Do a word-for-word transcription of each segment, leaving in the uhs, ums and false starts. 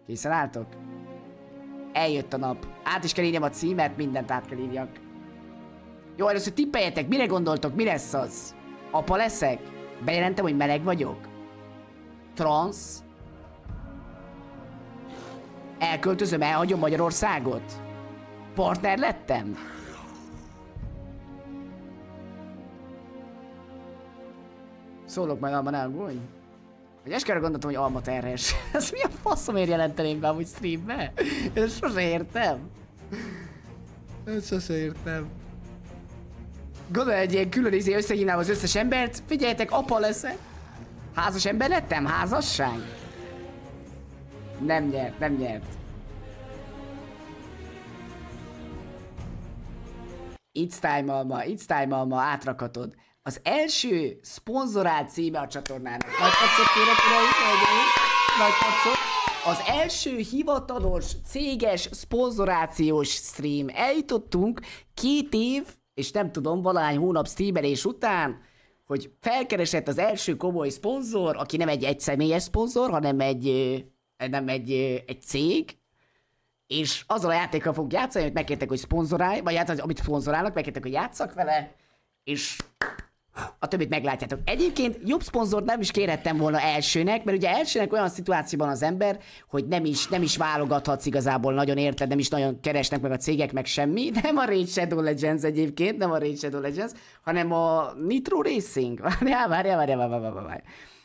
Készen álltok? Eljött a nap. Át is kell írjam a címet, mindent át kell írjak. Jó, először tippeljetek, mire gondoltok, mi lesz az? Apa leszek? Bejelentem, hogy meleg vagyok? Transz? Elköltözöm, elhagyom Magyarországot? Partner lettem? Szólok majd, Alma, ne aggódj. Hogy eskerre gondoltam, hogy Alma terhes. Ez mi a faszomért jelenteném be amúgy streambe? Ezt sose értem. Ezt sose értem. Gondolj, egy ilyen külön izé összehívnám az összes embert. Figyeljetek, apa leszek. Házas ember lettem? Házasság? Nem nyert, nem nyert. It's time, Alma, it's time, Alma, átrakhatod. Az első szponzorált címe a csatornának. Nagy tapsot kérek, uraim, hölgyeim. Nagy tapsot. Az első hivatalos, céges, szponzorációs stream. Eljutottunk két év, és nem tudom, valahány hónap streamelés után, hogy felkeresett az első komoly szponzor, aki nem egy egyszemélyes szponzor, hanem egy, nem egy, egy cég, és azzal a játékkal fogunk játszani, hogy megkértek, hogy szponzorálj, vagy hát, amit szponzorálnak, megkértek, hogy játsszak vele, és a többit meglátjátok. Egyébként jobb szponzort nem is kérhettem volna elsőnek, mert ugye elsőnek olyan szituációban az ember, hogy nem is, nem is válogathatsz igazából nagyon, érted, nem is nagyon keresnek meg a cégek, meg semmi. Nem a Raid Shadow Legends egyébként, nem a Raid Shadow Legends, hanem a Nitro Racing. Várjál, várjál, várjál, várjál, várjál.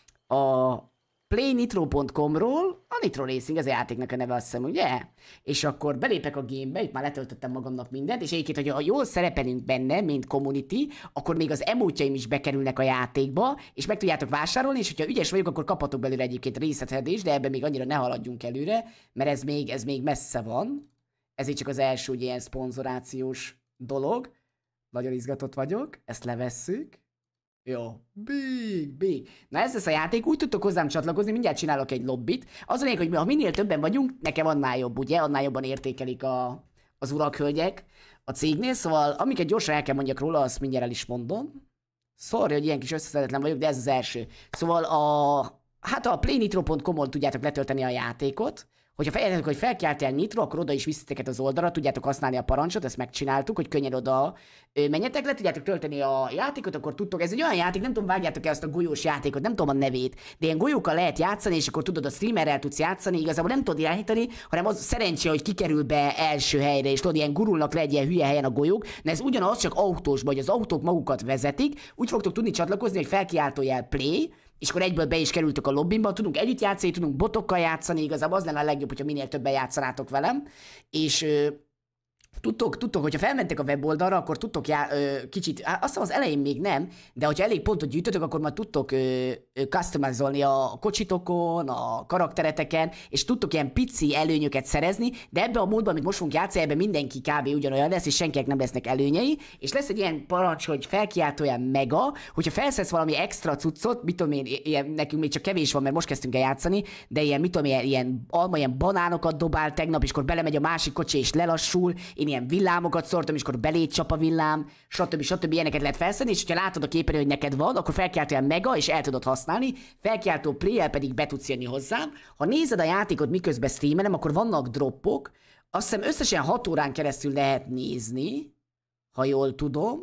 A play nitro pont com-ról, a Nitro Racing, az a játéknak a neve, azt hiszem, ugye? És akkor belépek a gamebe, itt már letöltöttem magamnak mindent, és egyébként, hogyha jól szerepelünk benne, mint community, akkor még az emótjaim is bekerülnek a játékba, és meg tudjátok vásárolni, és hogyha ügyes vagyok, akkor kaphatok belőle egyébként részletedést, de ebben még annyira ne haladjunk előre, mert ez még, ez még messze van. Ez így csak az első ugye, ilyen szponzorációs dolog. Nagyon izgatott vagyok, ezt levesszük. Jó. Big, big. Na ez lesz a játék, úgy tudtok hozzám csatlakozni, mindjárt csinálok egy lobbit. Az a lényeg, hogy ha minél többen vagyunk, nekem annál jobb, ugye? Annál jobban értékelik a, az urak-hölgyek a cégnél, szóval amiket gyorsan el kell mondjak róla, azt mindjárt el is mondom. Sorry, hogy ilyen kis összeszedetlen vagyok, de ez az első. Szóval a... Hát a play nitro pont com-on tudjátok letölteni a játékot. Hogyha feljelentök, hogy felkeltél Nitro, akkor oda is visszateket az oldalra, tudjátok használni a parancsot, ezt megcsináltuk, hogy könnyen oda menjetek le, tudjátok tölteni a játékot, akkor tudtok, ez egy olyan játék, nem tudom, vágjátok-e azt a golyós játékot, nem tudom a nevét, de ilyen golyókkal lehet játszani, és akkor tudod, a streamerrel tudsz játszani, igazából nem tudod irányítani, hanem az szerencsé, hogy kikerül be első helyre, és tudod, ilyen gurulnak le egy ilyen hülye helyen a golyók, de ez ugyanaz, csak autós, vagy az autók magukat vezetik, úgy fogtok tudni csatlakozni, hogy felkiáltójel play, és akkor egyből be is kerültök a lobbimba, tudunk együtt játszani, tudunk botokkal játszani, igazából az lenne a legjobb, hogyha minél többen játszanátok velem, és ö, tudtok, tudtok, hogyha felmentek a weboldalra, akkor tudtok já, ö, kicsit, azt hiszem az elején még nem, de hogyha elég pontot gyűjtötök, akkor majd tudtok ö, ö, customizolni a kocsitokon, a karaktereteken, és tudtok ilyen pici előnyöket szerezni, de ebbe a módban, amit most fogunk játszani, ebben mindenki kb. Ugyanolyan lesz, és senkinek nem lesznek előnyei, és lesz egy ilyen parancs, hogy felkiáltóján mega, hogyha felszedsz valami extra cuccot, mit tudom én, ilyen, nekünk még csak kevés van, mert most kezdtünk el játszani, de ilyen, mit tudom, ilyen, ilyen alma, ilyen banánokat dobál tegnap, és akkor belemegy a másik kocsi, és lelassul, én ilyen villámokat szórtam, és akkor belé csap a villám, stb. stb. Ilyeneket lehet felszedni, és ha látod a képernyőn, hogy neked van, akkor felkiáltóján mega, és el tudod használni, felkiáltó play-el pedig be tudsz jönni hozzám. Ha nézed a játékot, miközben streamelem, akkor vannak droppok, azt hiszem összesen hat órán keresztül lehet nézni, ha jól tudom,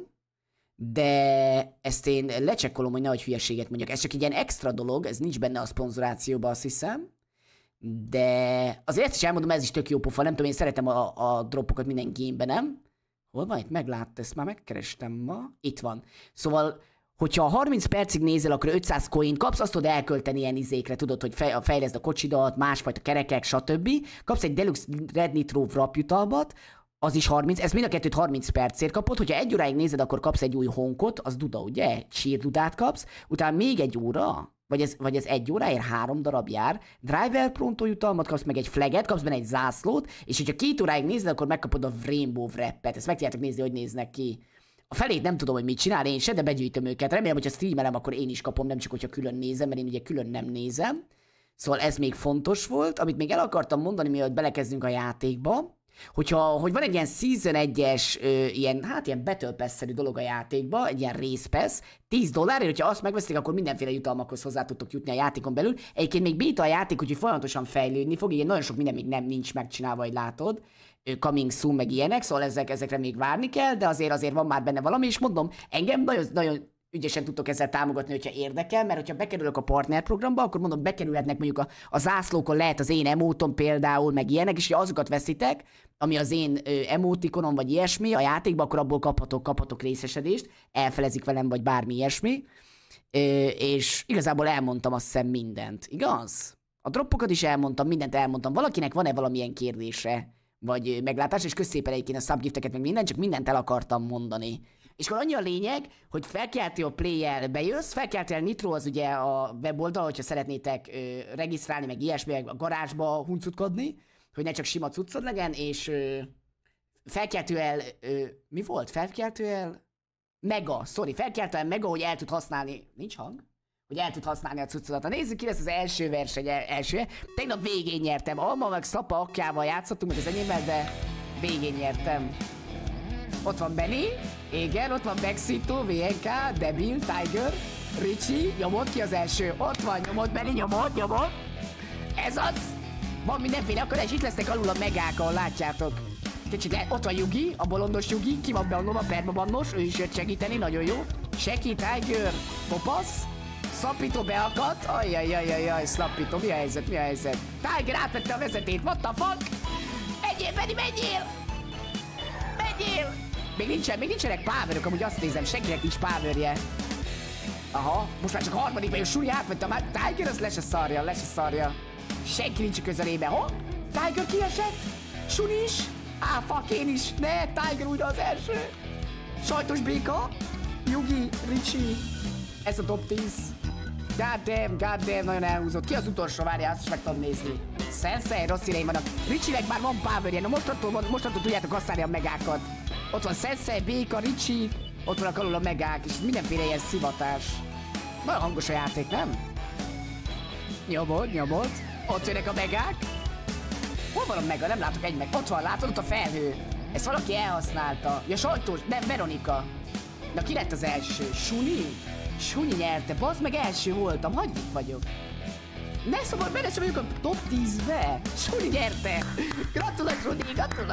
de ezt én lecsekkolom, hogy nehogy hülyeséget mondjak. Ez csak egy ilyen extra dolog, ez nincs benne a szponzorációban, azt hiszem. De azért ezt is elmondom, ez is tök jó pofa, nem tudom, én szeretem a, a droppokat minden gameben, nem? Hol van itt? Meglátta, ezt már megkerestem ma. Itt van. Szóval, hogyha harminc percig nézel, akkor ötszáz coin kapsz, azt tudod elkölteni ilyen izékre, tudod, hogy fej, fejleszd a kocsidat, másfajta kerekek, stb. Kapsz egy Deluxe Red Nitro wrap jutalmat, az is harminc, ez mind a kettőt harminc percért kapod, hogyha egy óráig nézed, akkor kapsz egy új honkot, az duda, ugye? Sírdudát kapsz, utána még egy óra, vagy ez, vagy ez egy óráért három darab jár, Driver Pronto jutalmat kapsz, meg egy flaget, kapsz benne egy zászlót, és hogyha két óráig nézed, akkor megkapod a Rainbow Wrap-et, ezt meg tudjátok nézni, hogy néznek ki. A felét nem tudom, hogy mit csinál, én se, de begyűjtöm őket. Remélem, hogyha streamelem, akkor én is kapom, nem csak hogyha külön nézem, mert én ugye külön nem nézem. Szóval ez még fontos volt. Amit még el akartam mondani, mielőtt belekezdünk a játékba, Hogyha, hogy van egy ilyen Season egyes, ö, ilyen, hát ilyen Battle Pass-szerű dolog a játékban, egy ilyen Race Pass, tíz dollárért, hogyha azt megveszik, akkor mindenféle jutalmakhoz hozzá tudtok jutni a játékon belül. Egyébként még beta a játék, úgyhogy folyamatosan fejlődni fog, így nagyon sok minden még nem nincs megcsinálva, hogy látod. Coming soon, meg ilyenek, szóval ezek, ezekre még várni kell, de azért azért van már benne valami, és mondom, engem nagyon, nagyon ügyesen tudtok ezzel támogatni, hogyha érdekel, mert hogyha bekerülök a partnerprogramba, akkor mondom, bekerülhetnek mondjuk a, a zászlókon, lehet az én emóton például, meg ilyenek, és ha azokat veszitek, ami az én ö, emótikonom, vagy ilyesmi a játékban, akkor abból kaphatok, kaphatok részesedést, elfelezik velem, vagy bármi ilyesmi, ö, és igazából elmondtam azt hiszem mindent, igaz? A droppokat is elmondtam, mindent elmondtam. Valakinek van-e valamilyen kérdése, vagy meglátás, és köszépen egyébként a subgifteket, meg mindent, csak mindent el akartam mondani. És akkor annyi a lényeg, hogy felkeltél a Play-jel bejössz, felkeltél Nitro, az ugye a weboldal, hogyha szeretnétek ö, regisztrálni, meg ilyesmi, meg a garázsba huncutkodni, hogy ne csak sima cuccod legyen, és ö, felkeltőel, ö, mi volt? Felkeltőel? Mega, sorry, felkeltőel Mega, hogy el tud használni, nincs hang? Hogy el tud használni a cuccodat. Na nézzük ki lesz az első verseny, első. Tegnap végén nyertem, Alma meg Szapa Akkával játszottunk, meg az enyémmel, de végén nyertem. Ott van Benny, igen, ott van Bexito, vé en ká, Debil, Tiger, Richie, nyomod ki az első. Ott van, nyomod Benny, nyomod, nyomod. Ez az! Van mindenféle, akkor és itt lesznek alul a megák, ahol látjátok. Kicsit le, ott van Yugi, a bolondos Yugi, ki van beonnom a permabannos, ő is jött segíteni, nagyon jó. Seki, Tiger, Popasz, Szapito beakadt, ajjajajajaj, Szlapito, mi a helyzet, mi a helyzet? Tiger átvette a vezetét, what the fuck? Menjél, Benny, menjél! Menjél! Még nincsen, még nincsenek powerök, amúgy azt nézem, senkinek nincs powerje. Aha, most már csak harmadik vagyok, Suri átvette már, Tiger az le se szarja, le se szarja. Senki nincs a közelében, ho? Tiger kiesett? Suri is? Á, fuck, én is, ne, Tiger újra az első. Sajtos béka, Yugi, Richie, ez a top tíz. God damn, god damn, nagyon elhúzott. Ki az utolsó, várjál, azt is meg tudom nézni. Sensei, rossz irány vannak. Richie-nek már van powerje, na mostantól, mostantól tudjátok használni a megákat. Ott van Sensei, Béka, Richie, ott vannak alul a megák, és mindenféle ilyen szivatás. Nagyon hangos a játék, nem? Nyomod, nyomod. Ott jönnek a megák. Hol van a mega? Nem látok egy meg. Ott van, látod, ott a felhő. Ezt valaki elhasználta. Ja, sajtós, nem, Veronika. Na, ki lett az első? Suni? Suni nyerte, bazd meg, első voltam, hagyjuk vagyok. Ne szabad, benne sem vagyok a top tízbe. Suni nyerte. Gratula, Suni, gratula.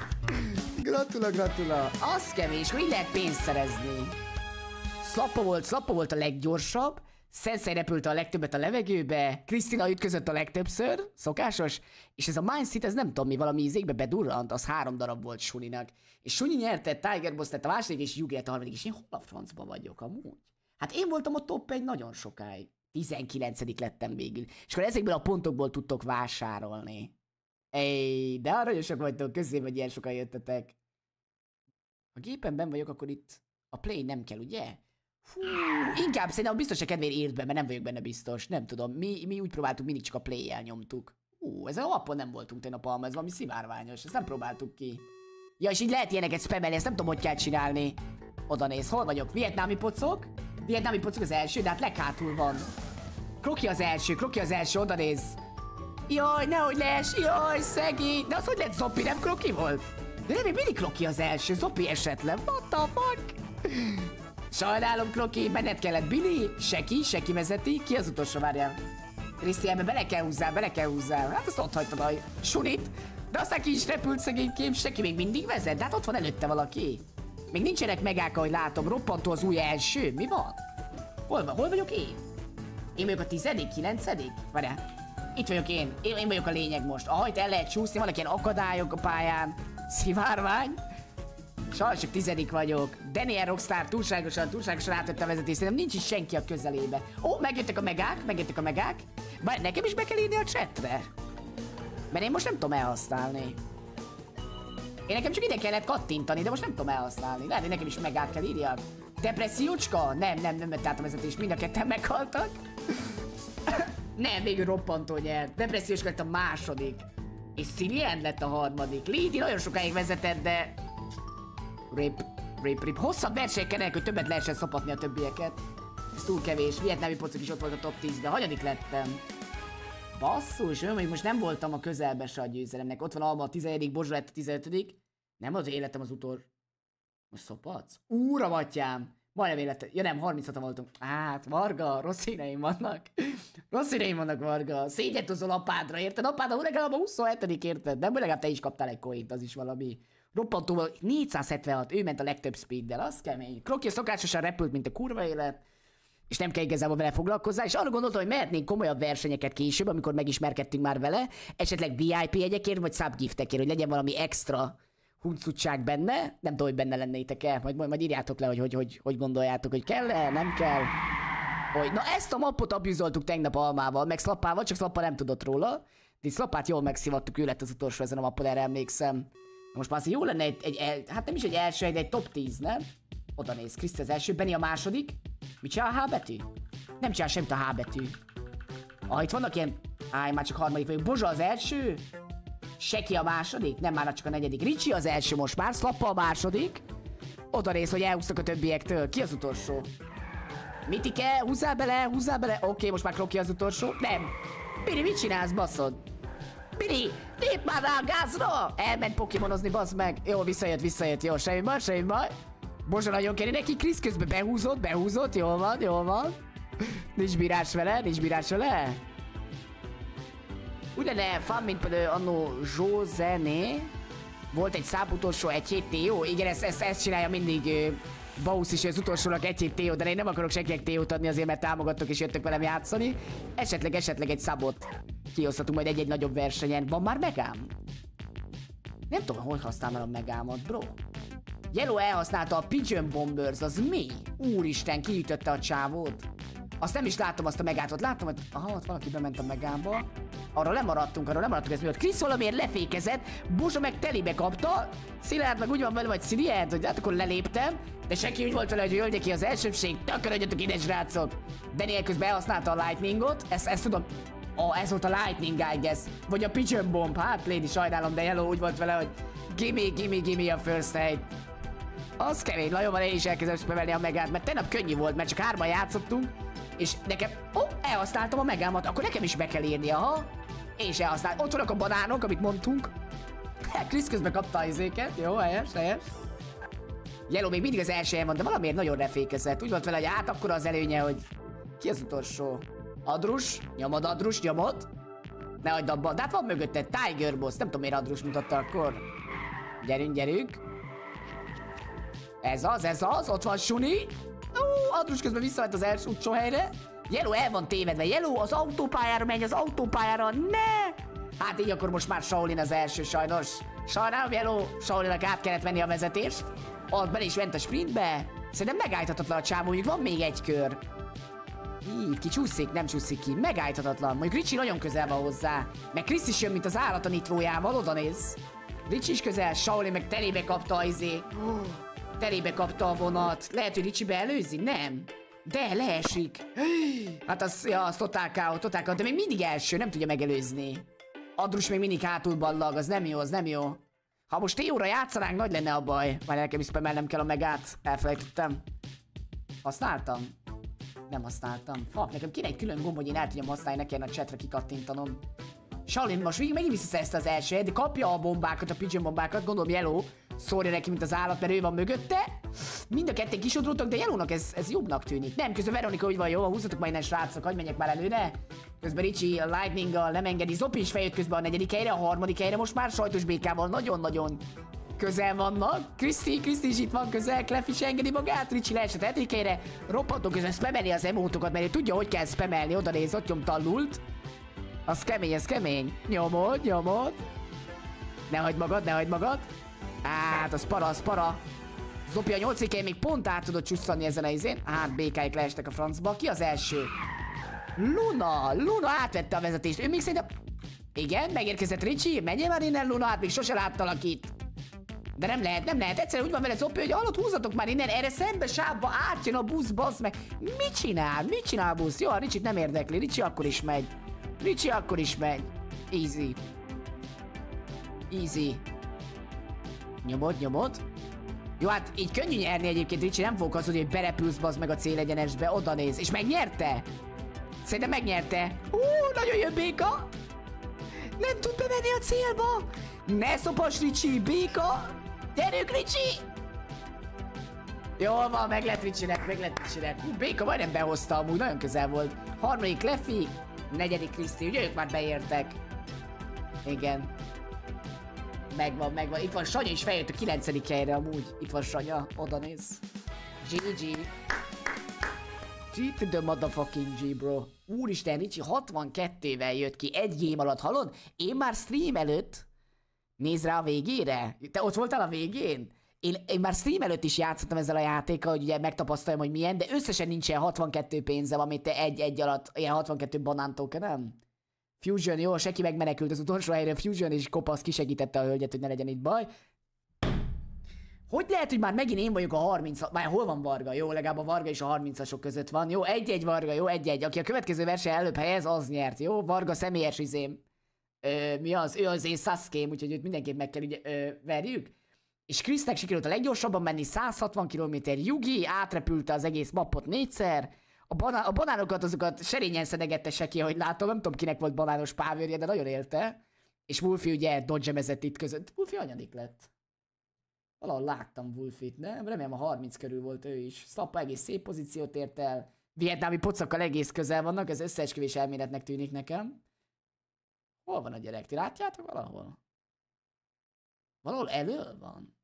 Gratula, gratula. Az kevés, hogy így lehet pénzt szerezni. Szlappa volt, Szlappa volt a leggyorsabb. Sensei repült a legtöbbet a levegőbe. Krisztina ütközött a legtöbbször, szokásos. És ez a Mindset, ez nem tudom mi, valami izékbe bedurrant, az három darab volt Suninak. És Suni nyerte, Tiger Boss lett a második, és Yugi lett a harmadik, és én hol a francba vagyok amúgy? Hát én voltam a top egy nagyon sokáig. tizenkilencedik lettem végül. És akkor ezekből a pontokból tudtok vásárolni. Ej, de aranyosak vagytok, közé, hogy ilyen sokan jöttetek. Ha gépen vagyok, akkor itt a play nem kell, ugye? Fú, inkább szerintem biztos a kedvéért írt be, mert nem vagyok benne biztos. Nem tudom, mi, mi úgy próbáltuk, mindig csak a play-jel nyomtuk. Hú, ezen a appon nem voltunk tegnap alma, ez valami szivárványos, ezt nem próbáltuk ki. Ja, és így lehet ilyeneket spamelni, ezt nem tudom, hogy kell csinálni. Oda néz, hol vagyok? Vietnámi pocok? Vietnámi pocok az első, de hát leghátul van. Kroki az első, Kroki az első, oda néz. Jaj, nehogy lees, jaj, szegény. De az hogy lett Zoppi, nem Kroki volt? De nem, még mindig Kroki az első, Zoppi esett le, what the fuck? Sajnálom, Kroki, benned kellett Billy, Seki, Seki vezeti, ki az utolsó, várjál? Krisztiánbe bele kell húzzál, bele kell húzzál, hát azt ott hagytad a Sunit, de aztán ki is repült szegénykém, Seki még mindig vezet, de hát ott van előtte valaki. Még nincsenek megák, ahogy látom, roppantó az új első, mi van? Hol van, hol vagyok én? Én vagyok a tizedik, kilencedik? Várjál, itt vagyok én, én, én vagyok a lényeg most, ahaj, el lehet csúszni, vannak ilyen akadályok a pályán, szivárvány. Sajnos csak tizedik vagyok. Daniel Rockstar túlságosan, túlságosan átvette a vezetést, szerintem nincs is senki a közelébe. Ó, megjöttek a megák, megjöttek a megák. Bár nekem is be kell írni a chatre. Mert én most nem tudom elhasználni. Én nekem csak ide kellett kattintani, de most nem tudom elhasználni. Lehet, hogy nekem is megák kell írjak. Depressziócska? Nem, nem, nem vett át a vezetést, mind a ketten meghaltak. Nem, végül roppantó nyert. Depressziócska lett a második. És Cillian lett a harmadik. Lidi nagyon sokáig vezetett, de... Rip, rip, rip. Hosszabb versenyekkel nélkül, hogy többet lehessen szopatni a többieket. Ez túl kevés. Vietnámi pocok is ott volt a top tízben. Hanyadik lettem? Basszus, ő még most nem voltam a közelbe se a győzelemnek. Ott van Alma a tizenedik, Bozsa lett a tizenötödik. Nem az életem az utol. Most szopadsz? Úram atyám! Majdnem életem. Ja nem, harminchat voltunk. Hát, Varga, rossz híreim vannak. Rossz híreim vannak, Varga. Szégyet hozol apádra, érted? Apádra legalább a huszonhetedik, érted? Nem, legalább te is kaptál egy coint, az is valami. Roppantóval négyszázhetvenhat, ő ment a legtöbb speeddel, az kemény. Kroki szokásosan repült, mint a kurva élet. És nem kell igazából vele foglalkozzá, és arra gondoltam, hogy mehetnénk komolyabb versenyeket később, amikor megismerkedtünk már vele, esetleg vé i pé jegyekért, vagy subgiftekért, hogy legyen valami extra huncutság benne. Nem tudom, hogy benne lennétek-e, majd, majd, majd írjátok le, hogy hogy, hogy hogy gondoljátok, hogy kell-e, nem kell. Hogy, na ezt a mappot abuzoltuk tegnap Almával, meg Szlappával, csak Szlappa nem tudott róla. De Szlappát jól megszivattuk, ő lett az utolsó ezen a mappon, erre emlékszem. Most már azért jó lenne egy, egy, egy, hát nem is egy első, de egy top tíz, nem? Oda néz, Kriszt az első, Benni a második. Mit csinál a H betű? Nem csinál semmit a H betű. Ah, itt vannak ilyen... Áj, már csak harmadik vagyok. Bozsa az első. Seki a második. Nem, már csak a negyedik. Ricsi az első most már. Szlappa a második. Oda néz, hogy elhúztak a többiektől. Ki az utolsó? Mitike, húzzál bele, húzzál bele. Oké, okay, most már Kroki az utolsó. Nem. Piri, mit csinálsz, basszod? Piri, lép már rá a gázra! Elment pokémonozni, bazd meg. Jó, visszajött, visszajött. Jó, semmi baj, semmi baj. Bozsa nagyon kéri neki, Krisz közben behúzott, behúzott, jól van, jól van. Nincs bírás vele, nincs bírás vele. Úgy lenne fan, mint például annó Zsózené. Volt egy száb utolsó egy hét té o. Igen, ezt, ezt, ezt csinálja mindig uh, Bausz is, hogy az utolsónak egy hét té o, de én nem akarok senkinek té o-t adni azért, mert támogattok és jöttök velem játszani. Esetleg, esetleg egy szabot kihozhatunk majd egy-egy nagyobb versenyen. Van már megám? Nem tudom, hogy használom a megámat, bro. Yellow elhasználta a Pigeon Bombers, az mi? Úristen, kiütötte a csávót. Azt nem is láttam, azt a megátot. Láttam, hogy aha, ott valaki bement a megába. Arról lemaradtunk, arról lemaradtunk, ez miatt. Krisz valamiért lefékezett, Bozsa meg telibe kapta. Szilárd meg úgy van vele, vagy Sziliárd, hogy hát akkor leléptem. De senki úgy volt vele, hogy jöjjön ki az elsőbség. Tökörödjöttök ide, srácok. Daniel közben elhasználta a Lightningot. Ezt, ezt tudom. Oh, ez volt a Lightning, I guess. Vagy a Pigeon Bomb. Hát, Lady, sajnálom, de Yellow úgy volt vele, hogy gimme, gimme, gimme a first aid. Az kemény, nagyon én is elkezdem spamelni a megát, mert tegnap könnyű volt, mert csak hárman játszottunk, és nekem, ó, oh, elhasználtam a megámat, akkor nekem is be kell írni, aha. Én is elhasználtam. Ott vannak a banánok, amit mondtunk. Krisz közben kapta a izéket, jó, helyes, helyes. Yellow még mindig az első helyen van, de valamiért nagyon refékezett. Úgy volt vele, hogy át akkor az előnye, hogy ki az utolsó? Adrus, nyomod, Adrus, nyomod. Ne hagyd abba, de hát van mögötted Tiger Boss, nem tudom miért Adrus mutatta akkor. Gyerünk, gyerünk. Ez az, ez az, ott van Suni. Ó, Adrus közben visszavett az első utcsó helyre. Yellow el van tévedve, Yellow az autópályára megy, az autópályára, ne! Hát így akkor most már Shaolin az első sajnos. Sajnálom, Yellow, Shaolinnak át kellett venni a vezetést. Ott bele is ment a sprintbe. Szerintem megállíthatatlan a csávó, mondjuk van még egy kör. Így, ki csúszik, nem csúszik ki, megállíthatatlan. Mondjuk Ricsi nagyon közel van hozzá. Meg Krisz is jön, mint az állat a nitrójával, oda néz. Ricsi is közel, Shaolin meg telébe kapta a izé. Telébe kapta a vonat. Lehet, hogy Ricsi beelőzi? Nem. De leesik. Hát az, ja, az totál ká o, totál ká o, de még mindig első, nem tudja megelőzni. Adrus még mindig hátul ballag, az nem jó, az nem jó. Ha most té óra játszanánk, nagy lenne a baj. Már nekem is spamelnem kell a megát. Elfelejtettem. Használtam? Nem használtam. Fuck, nekem kéne egy külön gomb, hogy én el tudjam használni, ne kellene a chatre kikattintanom. Shaolin most végig megint visszaszerezte az első, de kapja a bombákat, a pigeon bombákat, gondolom Yellow szórja neki, mint az állat, mert ő van mögötte. Mind a ketten kisodródtak, de Yellownak ez, ez jobbnak tűnik. Nem, közben Veronika úgy van, jó, húzzatok már innen, srácok, hagyj menjek már előre. Közben Ricsi a Lightning-gal nem engedi, Zopi is feljött közben a negyedik helyre, a harmadik helyre, most már sajtos békával nagyon-nagyon közel vannak. Kriszti, Kriszti is itt van közel, Clef is engedi magát, Ricsi leesett a hetedik helyre, roppantó közben spameli az emótokat, mert ő tudja, hogy kell spamelni, oda néz, ott nyomta a lult. Az kemény, ez kemény. Nyomod, nyomod. Ne hagyd magad, ne hagyd magad. Hát, az para, az para. Zopi a nyolcadik még pont át tudod csusszani ezen a izén. Hát, békáik leestek a francba. Ki az első? Luna! Luna átvette a vezetést. Ő még szerintem... Igen, megérkezett Ricsi. Menjél már innen, Luna, hát még sose láttalak itt. De nem lehet, nem lehet. Egyszerűen úgy van vele Zopi, hogy hallott, húzzatok már innen. Erre szembe sávba átjön a busz, bazd meg. Mit csinál? Mit csinál a busz? Jó, a Ricsit nem érdekli. Ricsi akkor is megy. Ricsi akkor is megy. Easy. Easy. Nyomod, nyomod. Jó, hát így könnyű nyerni egyébként, Ricsi, nem fogok az, hogy berepülsz bazd meg a célegyenesbe, oda néz. És megnyerte? Szerintem megnyerte. Hú, nagyon jön béka. Nem tud bemenni a célba. Ne szopas, Ricsi, béka. Gyerünk, Ricsi. Jól van, meg lett Ricsinek, meg lett Ricsinek. Hú, béka majdnem behozta amúgy, nagyon közel volt. Harmadik Leffi, negyedik Kriszti, ugye ők már beértek. Igen. Megvan, megvan. Itt van Sanya is feljött a kilencedik helyre amúgy. Itt van Sanya, oda néz. gé gé. G to the motherfucking G, bro. Úristen, Ricsi hatvankettővel jött ki egy game alatt, hallod? Én már stream előtt... Nézd rá a végére. Te ott voltál a végén? Én, én már stream előtt is játszottam ezzel a játékkal, hogy ugye megtapasztaljam, hogy milyen, de összesen nincsen hatvankettő pénzem, amit te egy-egy alatt, ilyen hatvankettő banántok, nem? Fusion, jó, Seki megmenekült az utolsó helyre, Fusion és Kopasz kisegítette a hölgyet, hogy ne legyen itt baj. Hogy lehet, hogy már megint én vagyok a harminc, már hol van Varga? Jó, legalább a Varga is a harmincasok között van. Jó, egy-egy Varga, jó, egy-egy. Aki a következő verseny előbb helyez, az nyert, jó? Varga személyes izém. Ö, mi az? Ő az én Sasuke-m, úgyhogy őt mindenképp meg kell így ö, verjük. És Krisznek sikerült a leggyorsabban menni, száz hatvan kilométer. Yugi átrepülte az egész mappot négyszer. A, baná a banánokat azokat serényen szedegette Seki, ahogy látom, nem tudom kinek volt banános pávőrje, de nagyon élte. És Wolfie ugye dodge-emezett itt között. Wolfie anyadik lett. Valahol láttam Wolfit, nem? Remélem a harminc körül volt ő is. Szappa egész szép pozíciót ért el. Vietnámi pocakkal egész közel vannak, ez összeesküvés elméletnek tűnik nekem. Hol van a gyerek? Ti látjátok valahol? Valahol elől van.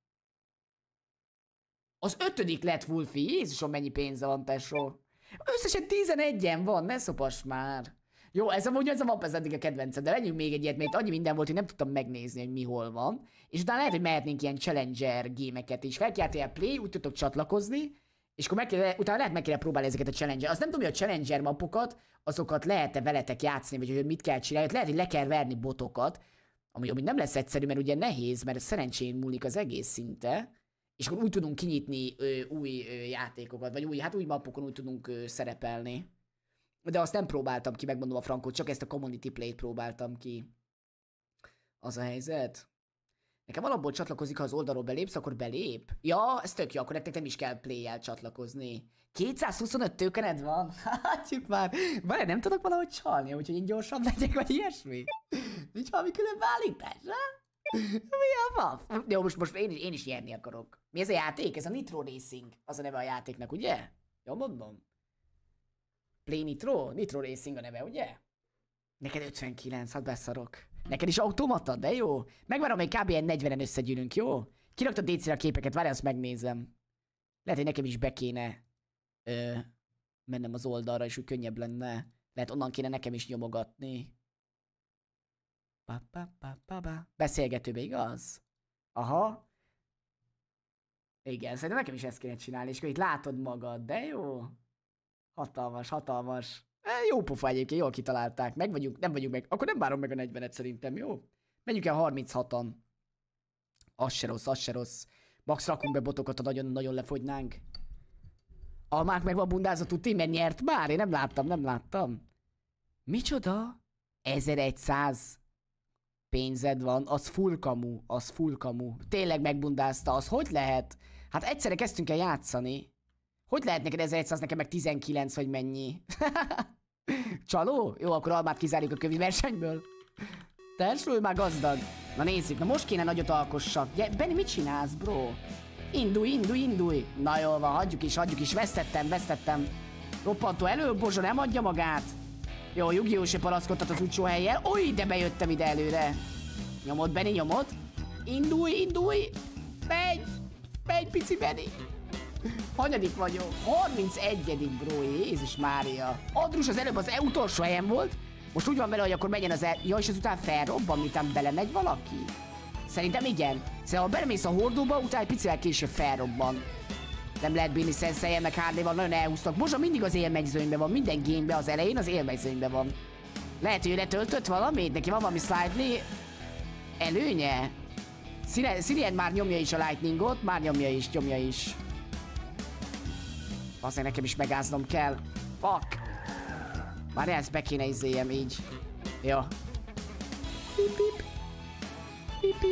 Az ötödik lett Wolfie. Jézusom, mennyi pénze van, tesó. Összesen tizenegyen van, ne szopass már. Jó, ez amúgy ez a map, ez eddig a kedvencem, de vegyünk még egy ilyet, mert annyi minden volt, hogy nem tudtam megnézni, hogy mi hol van. És utána lehet, hogy mehetnénk ilyen challenger gémeket is. Fel kell play, úgy tudtok csatlakozni, és akkor meg kell, utána lehet meg kell próbálni ezeket a challenger. Azt nem tudom, hogy a challenger mapokat, azokat lehet-e veletek játszani, vagy hogy mit kell csinálni. Lehet, hogy le kell verni botokat, ami, ami nem lesz egyszerű, mert ugye nehéz, mert szerencsén múlik az egész szinte. És akkor úgy tudunk kinyitni ö, új ö, játékokat, vagy új, hát új mapokon úgy tudunk ö, szerepelni. De azt nem próbáltam ki, megmondom a frankot, csak ezt a community play-t próbáltam ki. Az a helyzet. Nekem alapból csatlakozik, ha az oldalról belépsz, akkor belép. Ja, ez tök jó, akkor nektek nem is kell play-jel csatlakozni. kétszázhuszonöt tőkened van? Hátjuk már. Várj, nem tudok valahogy csalni, úgyhogy én gyorsabb legyek, vagy ilyesmi? Nincs valami külön beállítás, ha? Mi a van? Jó, most, most én, is, én is nyerni akarok. Mi ez a játék? Ez a Nitro Racing. Az a neve a játéknak, ugye? Jó, mondom. Play Nitro? Nitro Racing a neve, ugye? Neked ötvenkilenc, hát beszarok. Neked is automata, de jó. Megvárom, hogy kb. negyvenen összegyűlünk, jó? Kiraktad dé cére a képeket, várj, azt megnézem. Lehet, hogy nekem is be kéne ö, mennem az oldalra, és úgy könnyebb lenne. Lehet, onnan kéne nekem is nyomogatni. Pa, pa, pa, pa, pa. Beszélgetőbe, igaz? Aha. Igen, szerintem nekem is ezt kéne csinálni, és akkor itt látod magad, de jó. Hatalmas, hatalmas. E, jó pofa egyébként, jól kitalálták. Meg vagyunk, nem vagyunk meg. Akkor nem várom meg a negyvenet szerintem, jó? Menjünk el harminchatan. Az se rossz, az se rossz. Max rakunk be botokat, ha nagyon-nagyon lefogynánk. A Márk meg van bundázott tuti, mert nyert már? Én nem láttam, nem láttam. Micsoda? ezerszáz pénzed van, az full kamu, az full kamu. Tényleg megbundázta, az hogy lehet? Hát egyszerre kezdtünk el játszani. Hogy lehet neked ezerszáz, nekem meg tizenkilenc, vagy mennyi? Csaló? Jó, akkor Almát kizárjuk a kövi versenyből. Tesről már gazdag. Na nézzük, na most kéne nagyot alkossak. Ja, Benni, mit csinálsz, bro? Indulj, indulj, indulj. Na jól van, hagyjuk is, hagyjuk is. Vesztettem, vesztettem. Roppantó elő, Bozsa nem adja magát. Jó, Yu-Gi-Oh! Se paraszkodtat az utcsó helyen. Oly, de bejöttem ide előre. Nyomod, Benni, nyomod. Indulj, indulj. Menj. Menj, pici Benni. Hanyadik vagyok? harmincegyedik bro, Jézus Mária. Adrus az előbb az e utolsó helyen volt. Most úgy van vele, hogy akkor menjen az el... Ja, és ezután felrobban, miután belemegy valaki? Szerintem igen. Szóval ha belemész a hordóba, utána egy picivel később felrobban. Nem lehet bírni Sensei, meg há dé-val nagyon elhúztak. Bozsa mindig az élmegyzőnyben van, minden gameben az elején az élmegyzőnyben van. Lehet, hogy ő letöltött valamit, neki van valami slightly előnye. Szilien már nyomja is a lightningot, már nyomja is, nyomja is. Azért nekem is megáznom kell. Fuck. Már ezt be kéne izéljem így. Jó. Pip, pip. Pip, pip.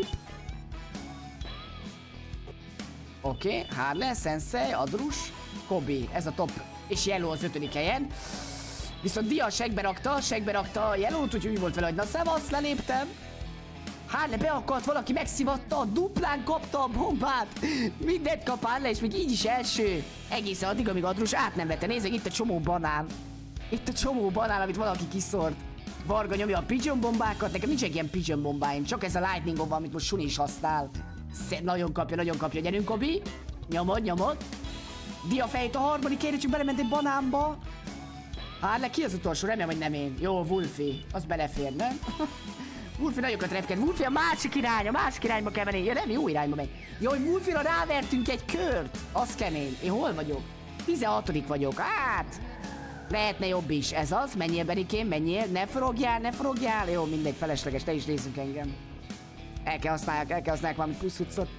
Oké, okay. Harle, Sensei, Adrus, Kobi. Ez a top. És Yellow az ötödik helyen. Viszont Dia segbe rakta, segbe rakta a Yellow-t, úgyhogy úgy volt vele, hogy na szevasz, leléptem. Harley beakadt, valaki megszivatta, duplán kapta a bombát. Mindent kap Harley, és még így is első. Egészen addig, amíg Adrus át nem vette. Nézzük, itt a csomó banán. Itt a csomó banán, amit valaki kiszort. Varga nyomja a pigeon bombákat, nekem nincsenek ilyen pigeon bombáim, csak ez a lightning bomba, amit most Suni is használ. Szed, nagyon kapja, nagyon kapja, gyerünk Kobi. Nyomod, nyomod. Dia fejt a harmadik helyre, csak belement egy banánba. Harley, ki az utolsó? Remélem, hogy nem én. Jó, Wolfie. Az belefér, nem? Wolfie nagyokat repked. Wolfie a másik irány, a másik irányba kell menni. Ja, nem, jó irányba megy. Jó, hogy Wolfie-ra rávertünk egy kört. Az kemény. Én hol vagyok? tizenhatodik vagyok. Hát... lehetne jobb is. Ez az? Menjél, Benikém, menjél. Ne forogjál, ne forogjál. Jó, mindegy, felesleges, te is nézzünk engem. El kell használják, el kell használják valami plusz utcot.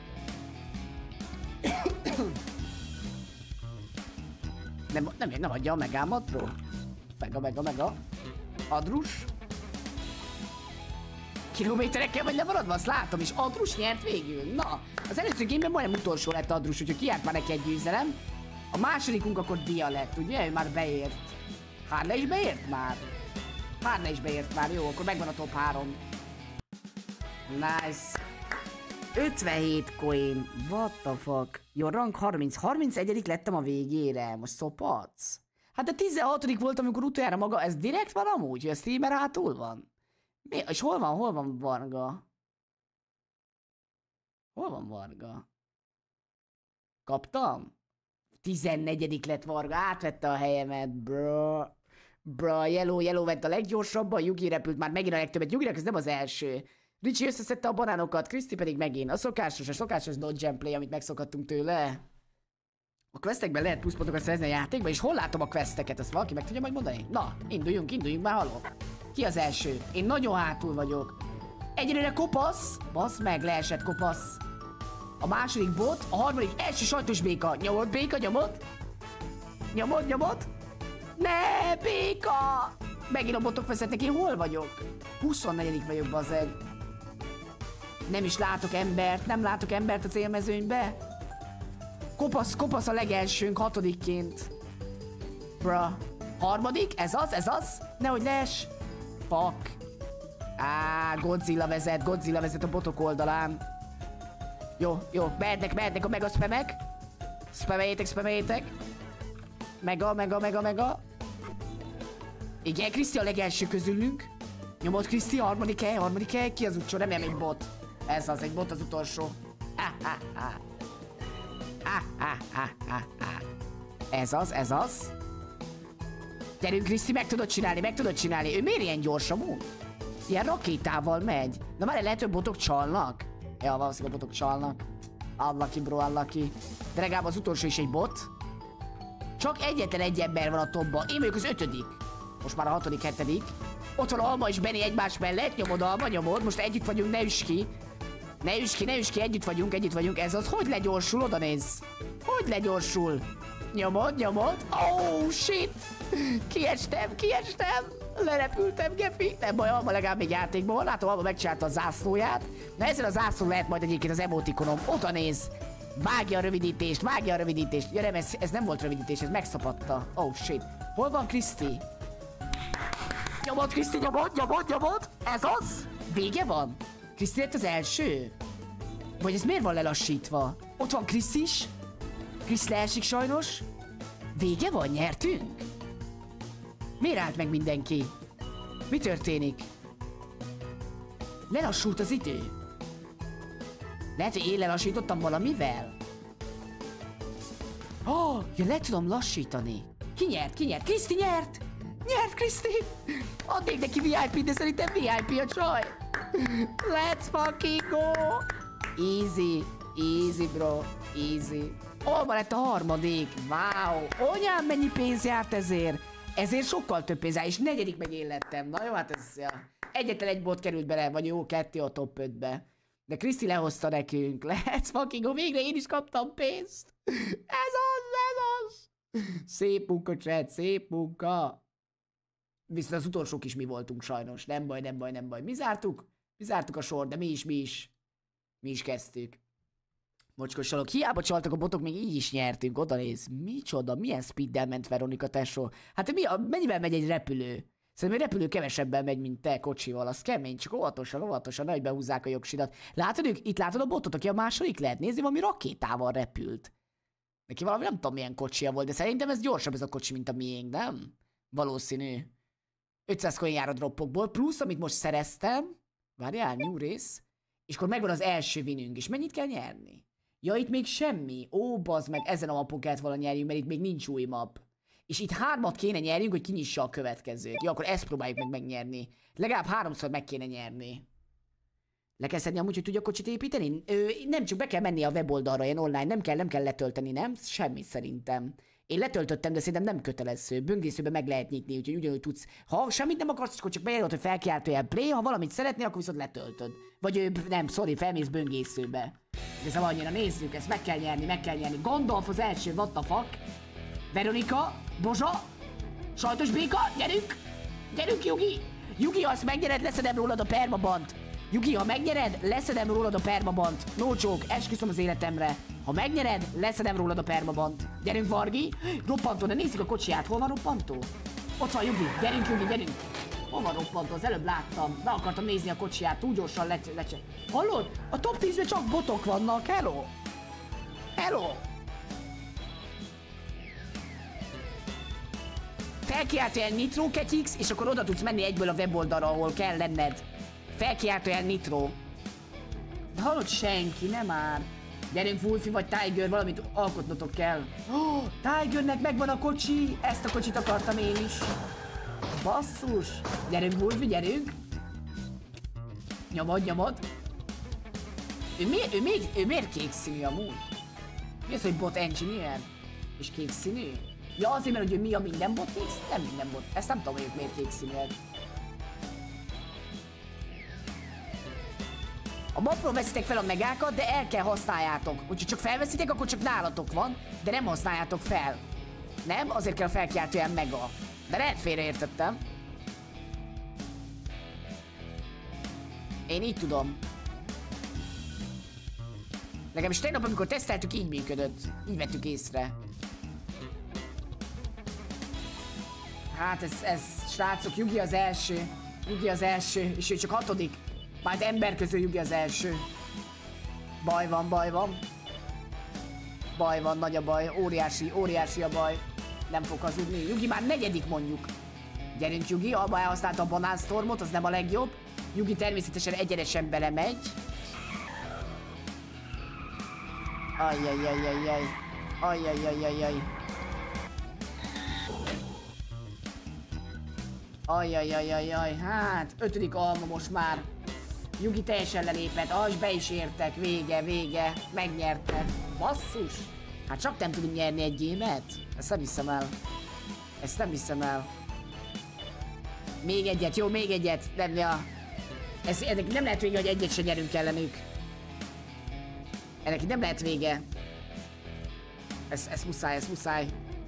Nem, nem, nem adja a megámat, bro. Mega, mega, mega. Adrus. Kilométerekkel vagy lemaradva, azt látom, és Adrus nyert végül. Na, az előző gameben majdnem utolsó lett Adrus, úgyhogy kiárt már neki egy győzelem. A másodikunk akkor Dia lett, ugye? Ő már beért. Harley is beért már? Harley is beért már, jó, akkor megvan a top három. Nice. ötvenhét coin. What the fuck? Jó, rank harminc. harmincegyedik lettem a végére. Most szopadsz? Hát a tizenhatodik voltam, amikor utoljára maga. Ez direkt van amúgy? Hogy a streamer hátul van? Mi? És hol van? Hol van Varga? Hol van Varga? Kaptam? tizennegyedik lett Varga. Átvette a helyemet, bro. Bro, Yellow, Yellow vett a leggyorsabban. Yugi repült már megint a legtöbbet. Yuginak ez nem az első. Richie összeszedte a banánokat, Kriszti pedig megint. A szokásos, a szokásos dodge and play, amit megszokhattunk tőle. A questekben lehet pluszpontokat szerezni a játékban, és hol látom a questeket? Azt valaki meg tudja majd mondani? Na, induljunk, induljunk már, haló. Ki az első? Én nagyon hátul vagyok. Egyelőre kopasz. Basz meg, leesett kopasz. A második bot, a harmadik első sajtos béka. Nyomod, béka, nyomod. Nyomod, nyomod. Ne, béka! Megint a botok vezetnek, én hol vagyok? huszonnegyedik vagyok, bazeg. Nem is látok embert, nem látok embert a célmezőnybe. Kopasz, kopasz a legelsőnk, hatodikként. Bra. Harmadik? Ez az, ez az? Nehogy lees. Fuck. Á, Godzilla vezet, Godzilla vezet a botok oldalán. Jó, jó, mehetnek, mehetnek a mega spamek. Spameljétek, spameljétek. Mega, mega, mega, mega. Igen, Kriszti a legelső közülünk. Nyomod Kriszti, harmadik hely, harmadik hely. Ki az utolsó? Remélem egy bot. Ez az, egy bot az utolsó. Ah, ah, ah. Ah, ah, ah, ah, ah. Ez az, ez az. Gyerünk, Kriszti, meg tudod csinálni, meg tudod csinálni. Ő miért ilyen gyors amúgy? Ilyen rakétával megy. Na már lehet, hogy botok csalnak? Ja, valószínűleg a botok csalnak. Unlucky, bro, unlucky. De legalább az utolsó is egy bot. Csak egyetlen egy ember van a topban. Én vagyok az ötödik. Most már a hatodik, hetedik. Ott van Alma és Benny egymás mellett. Nyomod, Alma, nyomod. Most együtt vagyunk, ne üss ki. Ne üss ki, ne üss ki, együtt vagyunk, együtt vagyunk. Ez az, hogy legyorsul, oda nézz. Hogy legyorsul? Nyomod, nyomod. Oh, shit. Kiestem, kiestem. Lerepültem, Gefi. Nem baj, Alma legalább még játékban van. Látom, Alma megcsinálta a zászlóját. Na ezen a zászlón lehet majd egyébként az emotikonom. Oda néz. Vágja a rövidítést, vágja a rövidítést. Ja nem, ez, ez nem volt rövidítés, ez megszapadta. Oh shit. Hol van Kriszti? Nyomod, Kriszti, nyomod, nyomod, nyomod. Ez az? Vége van? Kriszti lett az első? Vagy ez miért van lelassítva? Ott van Krisz is. Krisz leesik sajnos. Vége van? Nyertünk? Miért állt meg mindenki? Mi történik? Lelassult az idő. Lehet, hogy én lelassítottam valamivel? Oh, ja, le tudom lassítani. Ki nyert? Ki nyert? Kriszti nyert! Nyert Kriszti! Adnék neki vé i pét, de szerintem vé i pé a csaj. Let's fucking go! Easy, easy bro, easy. Alma lett a harmadik. Wow! Onyám, mennyi pénz járt ezért? Ezért sokkal több pénz áll, és negyedik meg én lettem. Na jó, hát ez... Ja. Egyetlen egy bot került bele, vagy jó, kettő a top ötbe. De Kriszti lehozta nekünk. Let's fucking go. Végre én is kaptam pénzt. Ez az, ez az. Szép munka, chat, szép munka. Viszont az utolsók is mi voltunk sajnos. Nem baj, nem baj, nem baj. Mi zártuk? Mi zártuk a sort, de mi is, mi is. Mi is kezdtük. Mocskosalok, hiába csaltak a botok, még így is nyertünk, oda néz. Micsoda, milyen speeddel ment Veronika, tesó? Hát mi, mennyivel megy egy repülő? Szerintem egy repülő kevesebben megy, mint te kocsival, az kemény, csak óvatosan, óvatosan, nehogy behúzzák a jogsidat. Látod, ők, itt látod a botot, aki a második lehet nézni, valami rakétával repült. Neki valami nem tudom milyen kocsia volt, de szerintem ez gyorsabb ez a kocsi, mint a miénk, nem? Valószínű. ötszáz coin jár a droppokból, plusz amit most szereztem, várjál, new race, és akkor megvan az első winünk, és mennyit kell nyerni? Ja, itt még semmi. Ó, bazd meg, ezen a mapon kellett volna nyerjünk, mert itt még nincs új map. És itt hármat kéne nyerjünk, hogy kinyissa a következőt. Ja, akkor ezt próbáljuk meg megnyerni. Legalább háromszor meg kéne nyerni. Le kell szedni amúgy, hogy tudja kocsit építeni? Ö, nem, csak be kell menni a weboldalra, ilyen online. Nem kell, nem kell letölteni, nem? Semmi szerintem. Én letöltöttem, de szerintem nem kötelező. Böngészőben meg lehet nyitni, úgyhogy ugyanúgy tudsz. Ha semmit nem akarsz, akkor csak beírod, hogy felkiáltójel play, ha valamit szeretnél, akkor viszont letöltöd. Vagy nem, sorry, felmész böngészőbe. De szóval annyira nézzük, ezt meg kell nyerni, meg kell nyerni. Gondolf az első, what the fuck? Veronika, Bozsa, sajtos béka, gyerünk! Gyerünk, Jugi! Jugi, ha azt megnyered, leszedem rólad a permabant. Jugi, ha megnyered, leszedem rólad a permabant. No joke, esküszöm az életemre. Ha megnyered, leszedem rólad a permabant. Gyerünk, Vargi! Roppantó, de nézzük a kocsiját. Hol van Roppantó? Ott van Jugi, gyerünk, Jugi, gyerünk! Hol van Roppantó? Az előbb láttam. Be akartam nézni a kocsiját, túl gyorsan lecse... lecse. Hallod? A top tízben csak botok vannak, hello! Hello! Felkiáltójel Nitro Ketix, és akkor oda tudsz menni egyből a weboldalra, ahol kell lenned. Felkiáltójel Nitro. De hallod, senki, nem már. Gyerünk, Wolfie vagy Tiger, valamit alkotnotok kell. Oh, Tigernek megvan a kocsi, ezt a kocsit akartam én is. Basszus. Gyerünk, Wolfie, gyerünk. Nyomod, nyomod. Ő, mi, ő, még, ő miért kék színű amúgy? Mi az, hogy bot engineer? És kék színű? Ja, azért, mert hogy ő mi a minden bot kék? Nem minden bot. Ezt nem tudom, hogy ők miért kék színűek. A mapról veszitek fel a megákat, de el kell használjátok. Úgyhogy csak felveszitek, akkor csak nálatok van, de nem használjátok fel. Nem? Azért kell felkiáltójel mega. De lehet félreértettem. Én így tudom. Legalábbis tegnap, amikor teszteltük, így működött. Így vettük észre. Hát ez, ez, srácok, Jugi az első. Jugi az első, és ő csak hatodik. Majd ember közül Jugi az első. Baj van, baj van. Baj van, nagy a baj. Óriási, óriási a baj. Nem fog hazudni. Jugi már negyedik mondjuk. Gyerünk, Jugi, abba elhasználta a banánstormot, az nem a legjobb. Jugi természetesen egyenesen belemegy. Ajjajjajjajjaj. Ajjajjajjajjaj. Ajjajjajjajjaj. Hát, ötödik alma most már. Jugi teljesen lelépett, az be is értek, vége, vége, megnyerte. Basszus! Hát csak nem tudunk nyerni egy gémet? Ezt nem hiszem el. Ezt nem hiszem el. Még egyet, jó, még egyet. Nem, ja. Ez, ennek nem lehet vége, hogy egyet se nyerünk ellenük. Ennek nem lehet vége. Ez, ez muszáj, ez muszáj.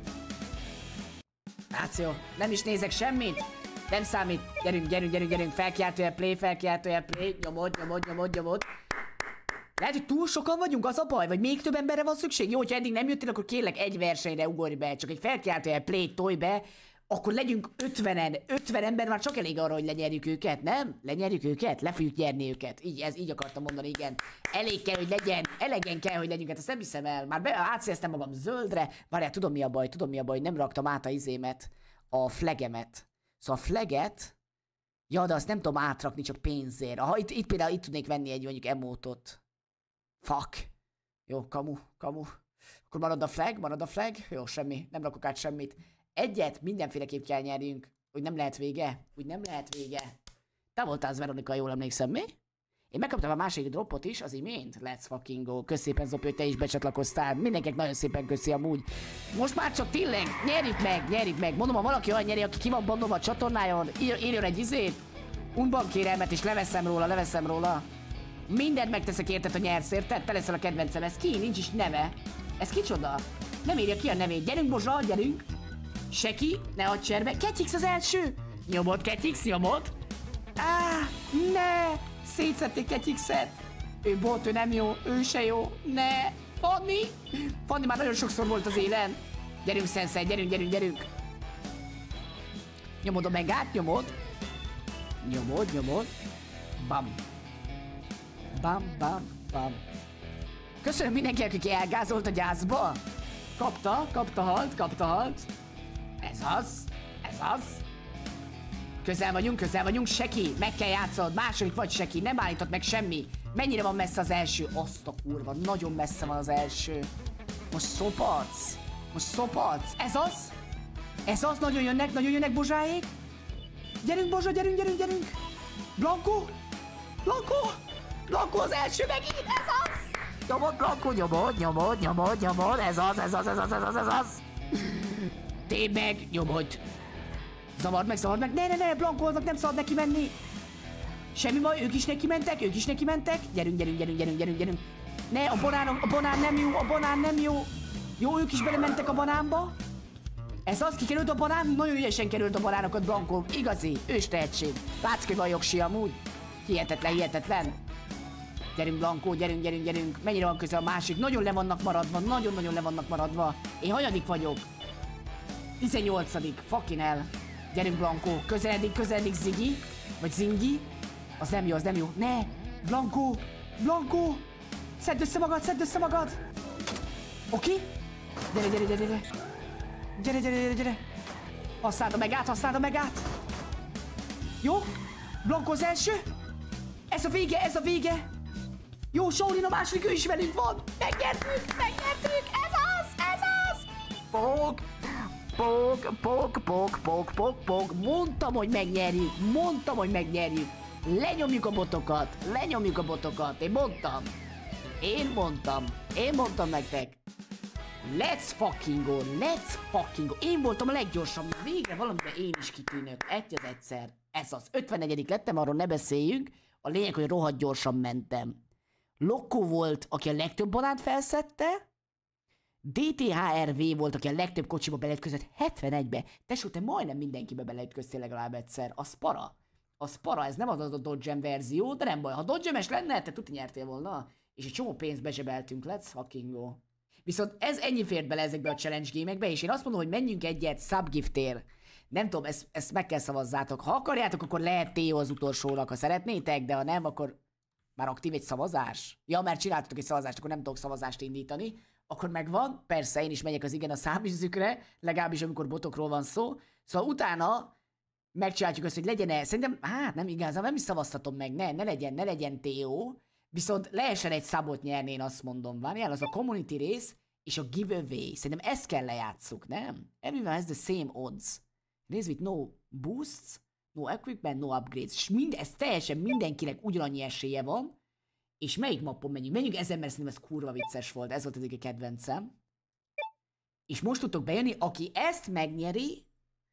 Hát jó, nem is nézek semmit. Nem számít. Gyerünk, gyerünk, gyerünk, gyerünk. Felkiáltójel play, felkiáltójel play. Nyomod, nyomod, nyomod, nyomod. Lehet, hogy túl sokan vagyunk, az a baj? Vagy még több emberre van szükség? Jó, hogyha eddig nem jöttél, akkor kérlek egy versenyre ugorj be. Csak egy felkiáltójel play, tolj be. Akkor legyünk ötvenen. ötven ember már csak elég arra, hogy lenyerjük őket, nem? Lenyerjük őket? Le fogjuk nyerni őket. Így, ez, így akartam mondani, igen. Elég kell, hogy legyen. Elegen kell, hogy legyünk. Hát ezt nem hiszem el. Már be, átszéleztem magam zöldre. Várjál, tudom mi a baj, tudom mi a baj. Nem raktam át a izémet. A flagemet. Szóval a flaget, ja, de azt nem tudom átrakni csak pénzért. Aha, itt, itt például itt tudnék venni egy mondjuk emotot. Fuck. Jó, kamu, kamu. Akkor marad a flag, marad a flag. Jó, semmi, nem rakok át semmit. Egyet mindenféleképp kell nyerjünk. Úgy nem lehet vége? Úgy nem lehet vége. Te voltál az Veronika, jól emlékszem, mi? Én megkaptam a második dropot is az imént. Let's fucking go. Kösz szépen, Zopi, hogy te is becsatlakoztál. Mindenkinek nagyon szépen köszi amúgy. Most már csak tényleg, nyerjük meg, nyerjük meg. Mondom, ha valaki olyan nyeri, aki ki van bandolva a csatornájon, ír, írjon egy izét. Unban kérelmet és leveszem róla, leveszem róla. Mindent megteszek érted, hogy nyersz, érted? Te leszel a kedvencem. Ez ki? Nincs is neve. Ez kicsoda? Nem írja ki a nevét. Gyerünk, Bozsa, gyerünk. Seki, ne adj cserbe. Ketix az első. Nyomod, Ketix, nyomod. Áh, ne! Szétszették Ketixet. Ő bot, ő nem jó, ő se jó. Ne! Fanni! Fanni már nagyon sokszor volt az élen. Gyerünk, Sensei, gyerünk, gyerünk, gyerünk. Nyomod a megát, nyomod. Nyomod, nyomod. Bam. Bam, bam, bam. Köszönöm mindenkinek, aki elgázolt a gyászba. Kapta, kapta halt, kapta halt. Ez az, ez az. Közel vagyunk, közel vagyunk, Seki, meg kell játszod, második vagy Seki, nem állított meg semmi. Mennyire van messze az első? Azt a kurva, nagyon messze van az első. Most szopadsz, most szopadsz, ez az? Ez az, nagyon jönnek, nagyon jönnek Bozsáék. Gyerünk Bozsa, gyerünk, gyerünk, gyerünk. Blanco, Blanco, Blanco az első megint, ez az. Nyomod, Blanco, nyomod, nyomod, nyomod, nyomod, ez az, ez az, ez az, ez az, ez az. Téd meg, nyomod. Zavard meg, zavard meg. Ne, ne, ne, Blancolnak nem szabad neki menni. Semmi baj, ők is neki mentek, ők is neki mentek. Gyerünk, gyerünk, gyerünk, gyerünk, gyerünk, gyerünk. Ne, a banán, a banán nem jó, a banán nem jó. Jó, ők is belementek a banánba. Ez az, kikerült a banán, nagyon ügyesen került a banánokat Blanco. Igazi, ős tehetség. Látszik, hogy van jogsi amúgy. Hihetetlen, hihetetlen. Gyerünk Blanco, gyerünk, gyerünk, gyerünk. Mennyire van közel a másik? Nagyon le vannak maradva, nagyon-nagyon le vannak maradva. Én hanyadik vagyok? tizennyolcadik Fucking hell. Gyerünk Blanco, közeledik, közeledik Ziggy. Vagy Zingy. Az nem jó, az nem jó. Ne! Blanco! Blanco! Szedd össze magad, szedd össze magad! Oké? Okay? Gyere, gyere, gyere, gyere! Gyere, gyere, gyere, gyere! Használd a megát, használd a megát! Jó? Blanco az első? Ez a vége, ez a vége! Jó, Shaolin a második, ő is velünk van! Megnyertük, megnyertük! Ez az, ez az! Pog! Pog, pog, pog, pog, pog, pog! Mondtam, hogy megnyerjük! Mondtam, hogy megnyerjük! Lenyomjuk a botokat! Lenyomjuk a botokat! Én mondtam! Én mondtam! Én mondtam nektek! Let's fucking go! Let's fucking go! Én voltam a leggyorsabb! Végre valamiben én is kitűnök! Egy az egyszer! Ez az ötvennegyedik lettem, arról ne beszéljünk. A lényeg, hogy rohadt gyorsan mentem. Lokko volt, aki a legtöbb banánt felszedte. dé té há er vé volt, aki a legtöbb kocsiba beleütközött hetvenegybe. Tesó, te majdnem mindenkibe beleütköztél legalább egyszer. Az para. Az para, ez nem az a Dodgem verzió, de nem baj. Ha Dodgemes lenne, te tuti nyertél volna. És egy csomó pénzt bezsebeltünk, let's fucking go. Viszont ez ennyi fért bele ezekbe a challenge gémekbe, és én azt mondom, hogy menjünk egyet subgiftért. Nem tudom, ezt, ezt meg kell szavazzátok. Ha akarjátok, akkor lehet té o az utolsónak, ha szeretnétek, de ha nem, akkor már aktív egy szavazás. Ja, mert csináltatok egy szavazást, akkor nem tudok szavazást indítani. Akkor megvan, persze én is megyek az igen a száműzükre, legalábbis amikor botokról van szó. Szóval utána megcsináljuk azt, hogy legyen-e, szerintem, hát nem igazán, nem is szavaztatom meg, ne, ne legyen, ne legyen té o, viszont lehessen egy szabot nyerni, én azt mondom. Várjál, az a community rész és a giveaway. Szerintem ezt kell lejátszuk, nem? Everyone has the same odds. Race with no boosts, no equipment, no upgrades. És mind, ez teljesen mindenkinek ugyanannyi esélye van. És melyik mappon menjünk? Menjünk ezen, mert szerintem ez kurva vicces volt. Ez volt az egyik kedvencem. És most tudtok bejönni, aki ezt megnyeri,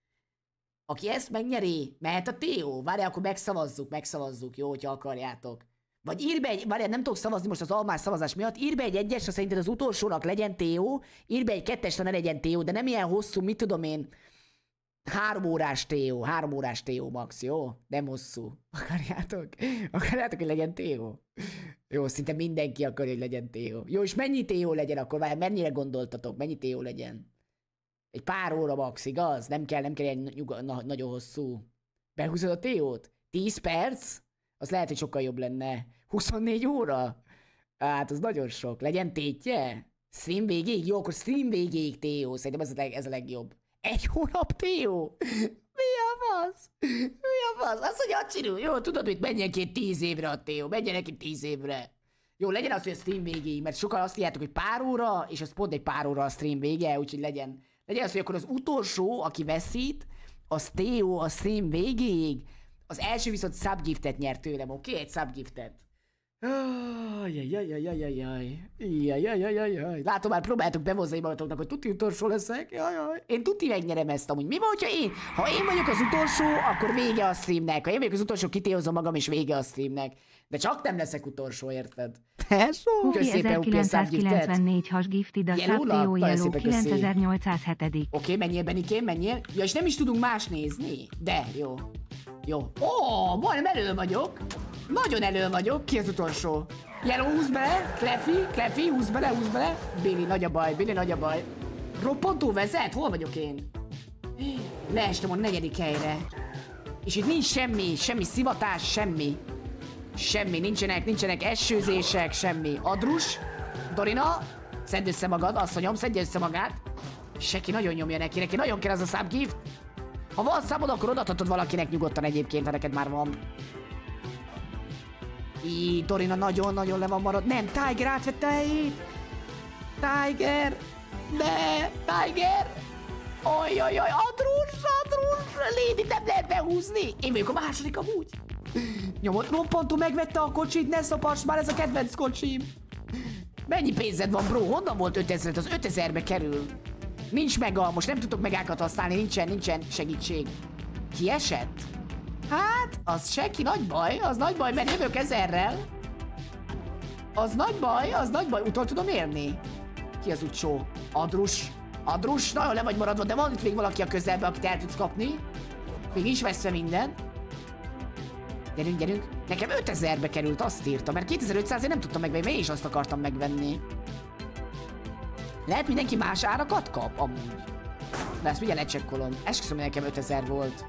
aki ezt megnyeri, mehet a té o. Várjál, akkor megszavazzuk, megszavazzuk, jó, hogyha akarjátok. Vagy írj be egy, várjál, nem tudok szavazni most az almás szavazás miatt, írj be egy egyes, ha szerinted az utolsónak legyen té o, írj be egy kettes, ha ne legyen té o, de nem ilyen hosszú, mit tudom én, három órás té o, három órás té o max, jó? Nem hosszú. Akarjátok? Akarjátok, hogy legyen té o? Jó, szinte mindenki akarja, hogy legyen té o. Jó, és mennyi té o legyen akkor? Várjál, mennyire gondoltatok? Mennyi té o legyen? Egy pár óra max, igaz? Nem kell, nem kell ilyen nyug- na- nagyon hosszú. Behúzod a té o-t? tíz perc? Az lehet, hogy sokkal jobb lenne. huszonnégy óra? Hát, az nagyon sok. Legyen tétje? Stream végéig? Jó, akkor stream végéig té o. Szerintem ez a, leg, ez a legjobb. Egy hónap té o? Mi a fasz? Mi a fasz? Azt mondja, hogy csinálj. Jó, tudod, hogy menjen ki tíz évre a té o. Menjen neki tíz évre. Jó, legyen az, hogy a stream végéig, mert sokan azt írjátok, hogy pár óra, és az pont egy pár óra a stream vége, úgyhogy legyen. Legyen az, hogy akkor az utolsó, aki veszít, az té o a stream végéig. Az első viszont subgiftet nyert tőlem, oké? Okay? Egy subgiftet. Jajjajjajjajjaj. Látom, már próbáltok bemozdani magatoknak, hogy tuti utolsó leszek. Jajjaj. Én tuti megnyerem ezt amúgy. Mi van, hogyha én? Ha én vagyok az utolsó, akkor vége a streamnek. Ha én vagyok az utolsó, kitéhozom magam, és vége a streamnek. De csak nem leszek utolsó, érted? Hugi ezerkilencszázkilencvennégy has giftid a Subtéó Yellow kilencezernyolcszázhét. Oké, menjél, Benikém, menjél. Ja, és nem is tudunk más nézni. De, jó. Jó. Ó, majdnem elő vagyok. Nagyon elő vagyok. Ki az utolsó? Yellow, húz bele. Cleffy, Cleffy, húz bele, húz bele. Billy, nagy a baj, Billy, nagy a baj. Roppantó vezet? Hol vagyok én? Leestem a negyedik helyre. És itt nincs semmi, semmi szivatás, semmi. Semmi, nincsenek, nincsenek esőzések, semmi. Adrus, Dorina, szedd össze magad, asszonyom, szedje össze magát. Seki nagyon nyomja neki, neki nagyon kell az a számgift. Ha van számod, akkor odaadhatod valakinek nyugodtan egyébként, ha neked már van. Így, Dorina nagyon-nagyon le van marad. Nem, Tiger átvette a helyét. Tiger. Ne, Tiger. Ojjajjaj, Adrus, Adrus. Lady nem lehet behúzni. Én vagyok a második amúgy. Nyomott, roppantó megvette a kocsit, ne szopass már, ez a kedvenc kocsim. Mennyi pénzed van, bro? Honnan volt ötezer? Az ötezerbe kerül. Nincs mega, most nem tudok megákat használni, nincsen, nincsen segítség. Ki esett? Hát, az Seki nagy baj, az nagy baj, mert jövök ezerrel. Az nagy baj, az nagy baj, utol tudom érni. Ki az utcsó? Adrus. Adrus, nagyon le vagy maradva, de van itt még valaki a közelben, akit el tudsz kapni. Még nincs veszve minden. Gyerünk, gyerünk. Nekem ötezerbe került, azt írta, mert kétezer-ötszázért nem tudtam megvenni, én is azt akartam megvenni. Lehet mindenki más árakat kap? Amúgy. De ezt mindjárt lecsekkolom. Esküszöm, hogy nekem ötezer volt.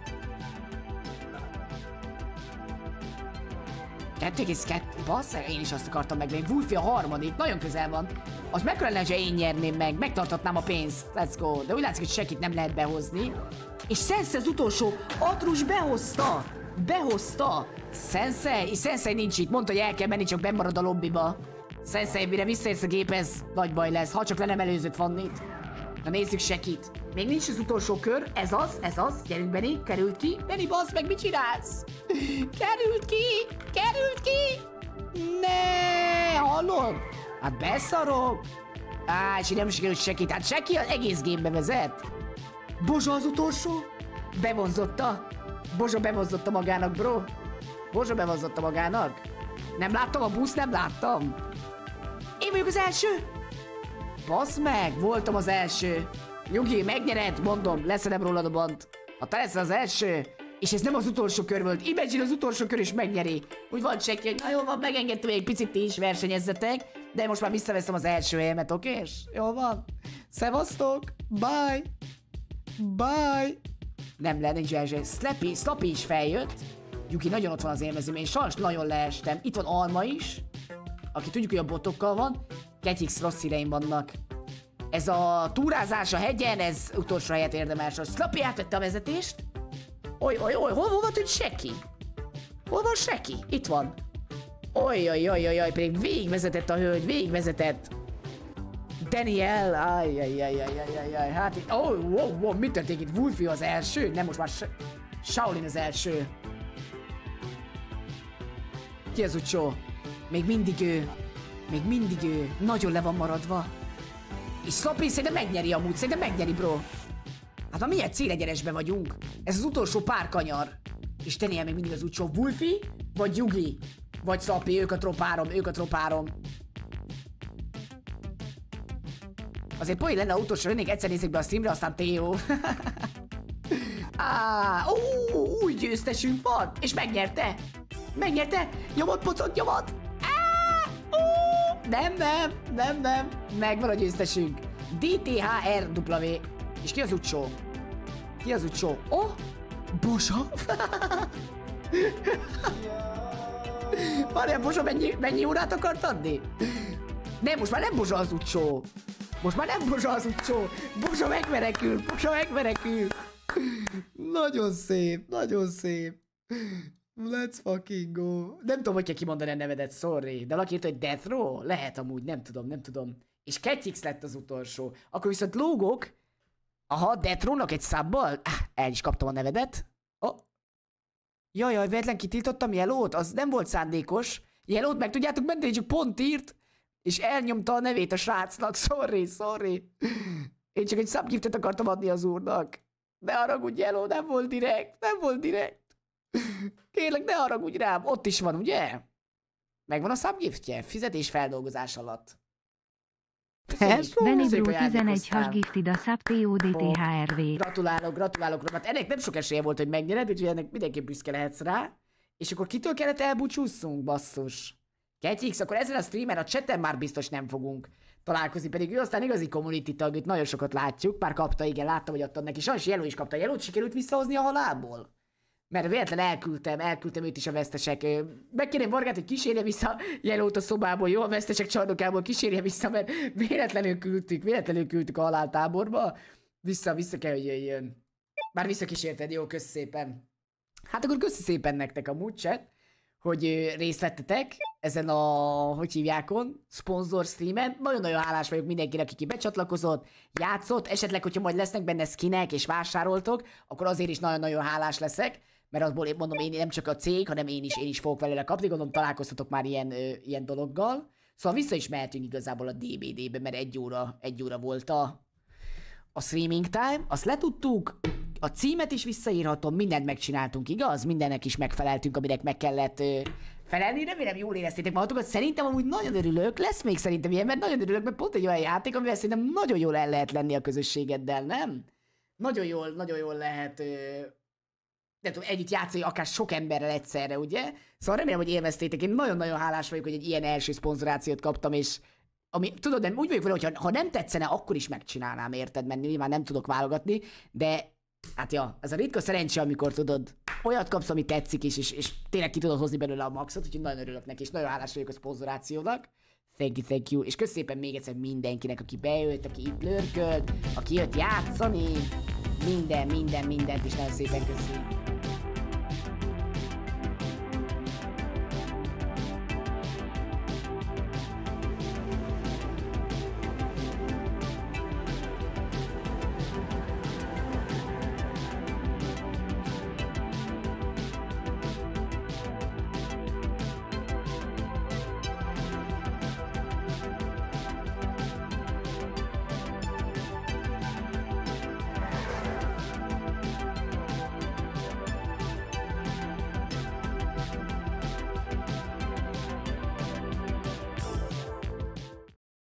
kettő egész kettő. Basszer, én is azt akartam megvenni. Wolfie a harmadik, nagyon közel van. Az mekkora lenne, ha én nyerném meg, megtartatnám a pénzt. Let's go. De úgy látszik, hogy Sekit nem lehet behozni. És Sensei az utolsó. Adrus behozta. Behozta. Sensei, Sensei nincs itt. Mondta, hogy el kell menni, csak benn marad a lobbiba. Sensei, mire visszaérsz a géphez, nagy baj lesz. Ha csak le nem előzött Fannit. Na nézzük Sekit. Még nincs az utolsó kör. Ez az, ez az. Gyerünk, Benny. Került ki. Benny, bassz meg, mit csinálsz? Került ki. Került ki. Ne, hallod? Hát beszarok. Á, és így nem sikerült Sekit. Hát Seki az egész gémbe vezet. Bozsa az utolsó. Bevonzotta. Bozsa bevonzotta magának, bro. Bozsa bevonzotta magának. Nem láttam a busz, nem láttam. Én vagyok az első. Bassz meg, voltam az első. Nyugi, megnyered, mondom, leszedem rólad a bant. Ha te leszel az első, és ez nem az utolsó kör volt, imagine az utolsó kör is megnyeri. Úgy van Seki, hogy na jó van, megengedtem, egy picit ti is versenyezzetek, de most már visszaveszem az első helyemet, okés? Jó van? Szevasztok, bye. Bye. Nem lehet, nincs első. Slappy, Slappy is feljött. Yuki nagyon ott van az élmezőben, én sajnos nagyon leestem. Itt van Alma is, aki tudjuk, hogy a botokkal van. Ketix rossz híreim vannak. Ez a túrázás a hegyen, ez utolsó helyet érdemel. Slappy átvette a vezetést. Oly, oly, oly, hol, hol van tűnt Seki? Hol van Seki? Itt van. Oly, oly, oly, oly, oly, pedig végigvezetett a hölgy, végigvezetett. Daniel, ajjajjajjajjajjaj, hát itt, oh, wow, wow, mit történik itt? Wolfie az első? Nem, most már Shaolin az első. Ki az utcsó? Még mindig ő. Még mindig ő. Nagyon le van maradva. És Slappy szerintem megnyeri amúgy, szerintem megnyeri, bro. Hát már milyen célegyenesben vagyunk? Ez az utolsó pár kanyar. És Daniel még mindig az utcsó. Wolfie, vagy Yugi, vagy Slappy, ők a top három, ők a top három. Azért poén lenne, utolsó lennék, egyszer nézzük be a streamre, aztán té o. Á, ó, új győztesünk van, és megnyerte. Megnyerte, nyomod, pocot, nyomod. Á, ó, nem, nem, nem, nem, megvan a győztesünk. dé té há er dupla vé. És ki az utcsó? Ki az utcsó? Oh, Bozsa. Várjál, Bozsa mennyi, mennyi órát akart adni? Nem, most már nem Bozsa az utcsó. Most már nem Bozsa az utcsó. Bozsa megverekül, Bozsa megverekül. Nagyon szép, nagyon szép. Let's fucking go. Nem tudom, hogy kell kimondani a nevedet, sorry. De valaki írta, hogy Death Row? Lehet amúgy, nem tudom, nem tudom. És Ketix lett az utolsó. Akkor viszont lógok. Aha, Death Row-nak egy subbal? Ah, el is kaptam a nevedet. Oh. Jajjaj, véletlen kitiltottam Yellow-t? Az nem volt szándékos. Yellow-t meg tudjátok menni, csak pont írt. És elnyomta a nevét a srácnak. Sorry, sorry. Én csak egy subgiftet akartam adni az úrnak. Ne haragudj, Yellow, nem volt direkt. Nem volt direkt. Kérlek, ne haragudj rám. Ott is van, ugye? Megvan a subgiftje? Fizetés feldolgozás alatt. Benibru tizenegy has gifted a sub té o dé té há er vé. Gratulálok, gratulálok, Robert. Ennek nem sok esélye volt, hogy megnyered, úgyhogy ennek mindenképp büszke lehetsz rá. És akkor kitől kellett elbúcsúzzunk, basszus? Ketyix, akkor ezen a streamen a chaten már biztos nem fogunk találkozni, pedig ő aztán igazi community tag, itt nagyon sokat látjuk. Már kapta, igen, láttam, hogy adtad neki. Sajnos Yellow is kapta. Yellow-t sikerült visszahozni a halálból? Mert véletlen elküldtem, elküldtem őt is a vesztesek. Megkérném Vargát, hogy kísérje vissza Yellow-t a szobából, jó? A vesztesek csarnokából kísérje vissza, mert véletlenül küldtük, véletlenül küldtük a haláltáborba. Vissza, vissza kell, hogy jöjjön. Már visszakísérted, jó, köszi szépen. Hát akkor köszi szépen nektek amúgy, chat, hogy részt vettetek ezen a, hogy hívjákon, szponzor streamen. Nagyon-nagyon hálás vagyok mindenkinek, aki becsatlakozott, játszott, esetleg, hogyha majd lesznek benne skinek és vásároltok, akkor azért is nagyon-nagyon hálás leszek, mert azból én mondom, én nem csak a cég, hanem én is, én is fogok belőle kapni, gondolom találkoztatok már ilyen, ö, ilyen dologgal. Szóval vissza is mehetünk igazából a dé bé dé-be, mert egy óra, egy óra volt a, a streaming time, azt letudtuk, a címet is visszaírhatom, mindent megcsináltunk, igaz? Mindennek is megfeleltünk, aminek meg kellett ö, felelni. Remélem jól éreztétek magatokat, szerintem amúgy nagyon örülök, lesz még szerintem ilyen, mert nagyon örülök, mert pont egy olyan játék, amivel szerintem nagyon jól el lehet lenni a közösségeddel, nem? Nagyon jól, nagyon jól lehet, ö, nem tudom, együtt játszani akár sok emberrel egyszerre, ugye? Szóval remélem, hogy élveztétek, én nagyon-nagyon hálás vagyok, hogy egy ilyen első szponzorációt kaptam, és ami, tudod, nem, úgy vagyok vele, hogy ha, ha nem tetszene, akkor is megcsinálnám, érted, mert nyilván nem tudok válogatni, de hát ja, ez a ritka szerencsé, amikor tudod, olyat kapsz, ami tetszik is, és, és tényleg ki tudod hozni belőle a maxot, úgyhogy nagyon örülök neki, és nagyon hálás vagyok a szponzorációnak. Thank you, thank you. És köszönöm szépen még egyszer mindenkinek, aki bejött, aki itt lurkölt, aki jött játszani, minden, minden, mindent, és nagyon szépen köszönöm.